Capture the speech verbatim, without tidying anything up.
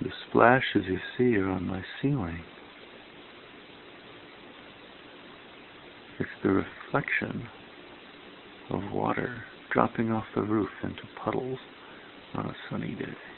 The splashes you see are on my ceiling. It's the reflection of water dropping off the roof into puddles on a sunny day.